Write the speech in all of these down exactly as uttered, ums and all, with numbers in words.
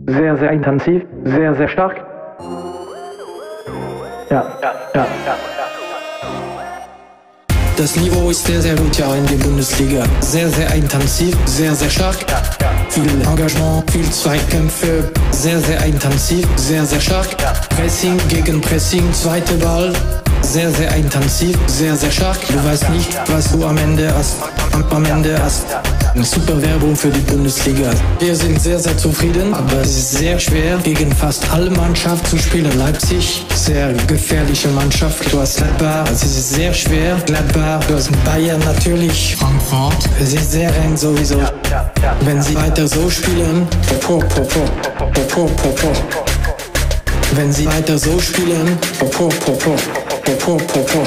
sehr, sehr intensiv, sehr, sehr stark. Ja, ja, ja, ja. Das Niveau ist sehr, sehr gut, ja, in der Bundesliga. Sehr, sehr intensiv, sehr, sehr stark. Viel Engagement, viel Zweikämpfe. Sehr, sehr intensiv, sehr, sehr stark. Pressing gegen Pressing, zweite Ball. Sehr, sehr intensiv, sehr, sehr stark. Du weißt nicht, was du am Ende hast. Am, am Ende hast. Eine super Werbung für die Bundesliga. Wir sind sehr, sehr zufrieden, aber es ist sehr schwer, gegen fast alle Mannschaften zu spielen. Leipzig, sehr gefährliche Mannschaft. Du hast Gladbach, es ist sehr schwer. Gladbach, du hast Bayern natürlich. Frankfurt, es ist sehr eng sowieso. Wenn sie weiter so spielen, po, po, po, po, po, po, po. Wenn sie weiter so spielen, po, po, po, po, po, po, po.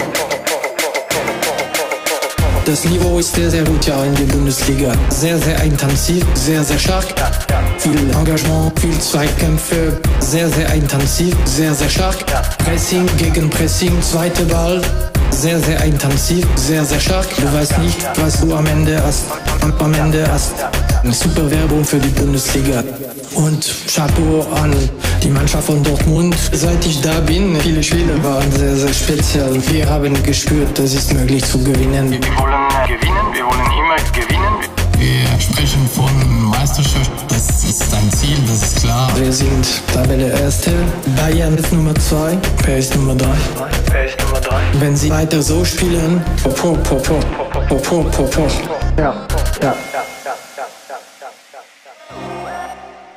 Das Niveau ist sehr, sehr gut, ja, in der Bundesliga. Sehr, sehr intensiv, sehr, sehr stark. Viel Engagement, viel Zweikämpfe. Sehr, sehr intensiv, sehr, sehr stark. Pressing gegen Pressing, zweite Ball. Sehr, sehr intensiv, sehr, sehr stark. Du weißt nicht, was du am Ende hast. Am, am Ende hast. Eine super Werbung für die Bundesliga. Und Chapeau an die Mannschaft von Dortmund. Seit ich da bin, viele Spiele waren sehr, sehr speziell. Wir haben gespürt, es ist möglich zu gewinnen. Wir wollen gewinnen, wir wollen immer gewinnen. Wir sprechen von Meisterschaft, das ist ein Ziel, das ist klar. Wir sind Tabelle Erste, Bayern ist Nummer zwei, P S Nummer drei. Wer ist Nummer drei? Wenn sie weiter so spielen, po, po, po, po, po, po, po, po. Ja, ja.